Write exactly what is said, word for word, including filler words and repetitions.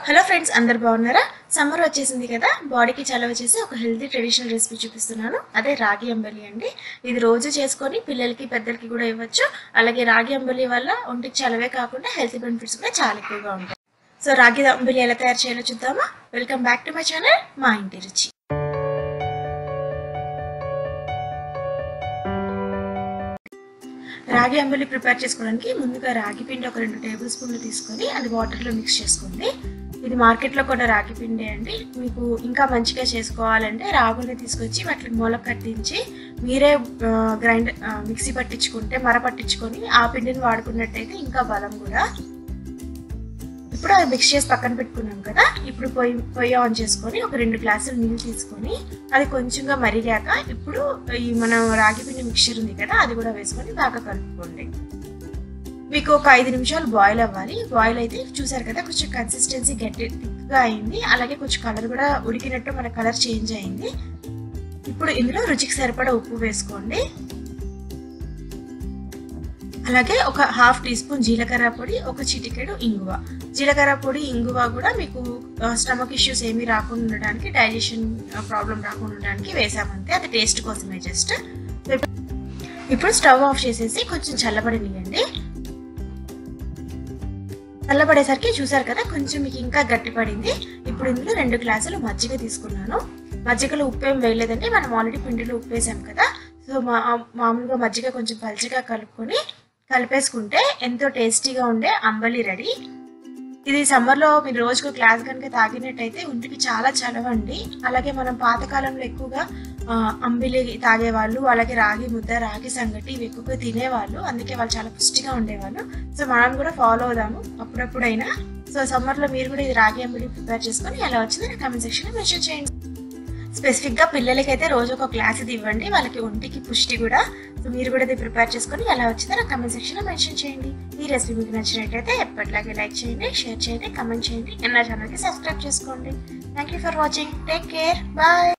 Hello friends, అందరు బాగున్నారా? Summer వచ్చేసింది కదా, బాడీకి చలవ చేసి ఒక హెల్తీ ట్రెడిషనల్ రెసిపీ చూపిస్తున్నాను. అదే రాగి అంబలి అండి. ఇది రోజు చేసుకొని పిల్లలకి పెద్దలకి కూడా ఇవ్వచ్చు. అలాగే రాగి అంబలి వల్ల ఒంటికి చలవే కాకుండా హెల్త్ బెనిఫిట్స్ కూడా చాలా ఎక్కువగా ఉంటాయి. సో రాగి అంబలి ఎలా తయారు చేయాలో చూద్దామా? Welcome back to my channel, మా ఇంటి రుచి. రాగి అంబలి ప్రిపేర్ చేసుకోవడానికి ముందుగా రాగి పిండి ఒక రెండు టేబుల్ స్పూన్లు తీసుకొని అది వాటర్లో మిక్స్ చేసుకోండి. ఇది మార్కెట్లో కూడా రాగి పిండి అండి. మీకు ఇంకా మంచిగా చేసుకోవాలంటే రాగుల్ని తీసుకొచ్చి వాటికి మూల కట్టించి మీరే గ్రైండ్ మిక్సీ పట్టించుకుంటే మర పట్టించుకొని ఆ పిండిని వాడుకున్నట్టయితే ఇంకా బలం కూడా. ఇప్పుడు అది మిక్స్ చేసి పక్కన పెట్టుకున్నాం కదా, ఇప్పుడు పొయ్యి పొయ్యి ఆన్ చేసుకొని ఒక రెండు గ్లాసులు నీళ్ళు తీసుకొని అది కొంచెంగా మరిగాక ఇప్పుడు ఈ మనం రాగి పిండి మిక్చర్ ఉంది కదా అది కూడా వేసుకొని బాగా కలుపుకోండి. మీకు ఒక ఐదు నిమిషాలు బాయిల్ అవ్వాలి. బాయిల్ అయితే చూసారు కదా, కొంచెం కన్సిస్టెన్సీ గట్టి థిక్గా అయింది. అలాగే కొంచెం కలర్ కూడా ఉడికినట్టు మన కలర్ చేంజ్ అయింది. ఇప్పుడు ఇందులో రుచికి సరిపడా ఉప్పు వేసుకోండి. అలాగే ఒక హాఫ్ టీ స్పూన్ జీలకర్ర పొడి, ఒక చిటికెడు ఇంగువ. జీలకర్ర పొడి ఇంగువ కూడా మీకు స్టమక్ ఇష్యూస్ ఏమీ రాకుండా ఉండడానికి, డైజెషన్ ప్రాబ్లం రాకుండా ఉండడానికి వేసామంతే, అది టేస్ట్ కోసమే జస్ట్. ఇప్పుడు స్టవ్ ఆఫ్ చేసేసి కొంచెం చల్లబడనియండి. చల్లబడేసరికి చూసారు కదా కొంచెం మీకు ఇంకా గట్టిపడింది. ఇప్పుడు ఇందులో రెండు గ్లాసులు మజ్జిగ తీసుకున్నాను. మజ్జిగలో ఉప్పు ఏం వేయలేదండి, మనం ఆల్రెడీ పిండిలో ఉప్పు వేసాం కదా. సో మా మామూలుగా మజ్జిగ కొంచెం పల్చగా కలుపుకొని కలిపేసుకుంటే ఎంతో టేస్టీగా ఉండే అంబలి రెడీ. ఇది సమ్మర్లో మీరు రోజుకు గ్లాస్ కనుక తాగినట్టయితే ఒంటికి చాలా చలవండి. అలాగే మనం పాతకాలంలో ఎక్కువగా అంబలి తాగేవాళ్ళు, అలాగే రాగి ముద్ద, రాగి సంగటి ఇవి ఎక్కువగా తినేవాళ్ళు. అందుకే వాళ్ళు చాలా పుష్టిగా ఉండేవాళ్ళు. సో మనం కూడా ఫాలో అవుదాము అప్పుడప్పుడైనా. సో సమ్మర్లో మీరు కూడా ఇది రాగి అంబలి ప్రిపేర్ చేసుకొని ఎలా వచ్చిందో నా కామెంట్ సెక్షన్లో మెన్షన్ చేయండి. స్పెసిఫిక్గా పిల్లలకైతే రోజు ఒక గ్లాస్ ఇది ఇవ్వండి, వాళ్ళకి ఒంటికి పుష్టి కూడా. సో మీరు కూడా ఇది ప్రిపేర్ చేసుకొని ఎలా వచ్చిందో నా కామెంట్ సెక్షన్లో మెన్షన్ చేయండి. ఈ రెసిపీ మీకు నచ్చినట్లయితే ఎప్పటిలాగే లైక్ చేయండి, షేర్ చేయండి, కామెంట్ చేయండి, అండ్ నా ఛానల్కి సబ్స్క్రైబ్ చేసుకోండి. Thank you for watching. Take care. Bye.